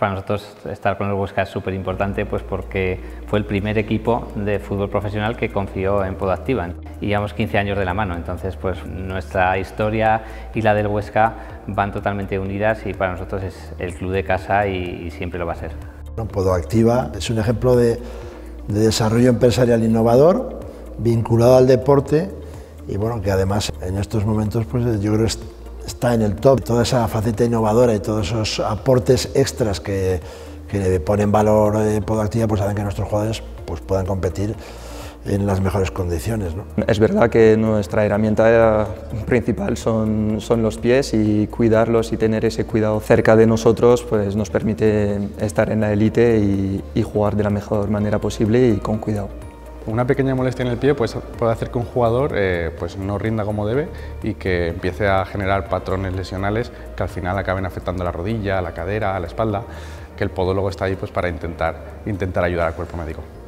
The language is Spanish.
Para nosotros estar con el Huesca es súper importante, pues porque fue el primer equipo de fútbol profesional que confió en Podactiva y llevamos 15 años de la mano, entonces pues nuestra historia y la del Huesca van totalmente unidas y para nosotros es el club de casa y siempre lo va a ser. Podactiva es un ejemplo de desarrollo empresarial innovador vinculado al deporte y bueno, que además en estos momentos pues yo creo que está en el top. Toda esa faceta innovadora y todos esos aportes extras que ponen valor Podactiva pues hacen que nuestros jugadores pues puedan competir en las mejores condiciones, ¿no? Es verdad que nuestra herramienta principal son los pies y cuidarlos y tener ese cuidado cerca de nosotros pues nos permite estar en la élite y jugar de la mejor manera posible y con cuidado. Una pequeña molestia en el pie pues, puede hacer que un jugador pues no rinda como debe y que empiece a generar patrones lesionales que al final acaben afectando a la rodilla, a la cadera, a la espalda, que el podólogo está ahí pues, para intentar ayudar al cuerpo médico.